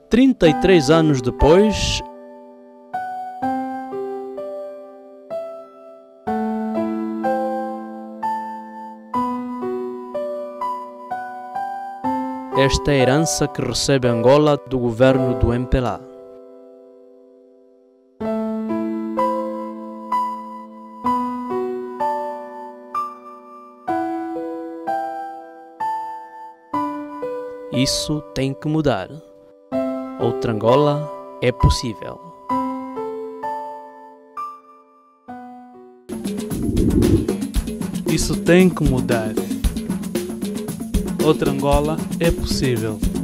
33 anos depois, esta é a herança que recebe Angola do governo do MPLA. Isso tem que mudar. Outra Angola é possível. Isso tem que mudar. Outra Angola é possível.